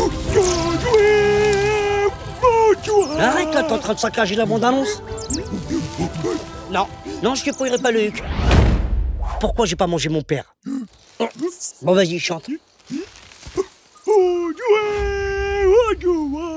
Arrête là, t'es en train de saccager la bande-annonce. Non, non, je te pourrais pas le huc. Pourquoi j'ai pas mangé mon père? Bon, vas-y, chante.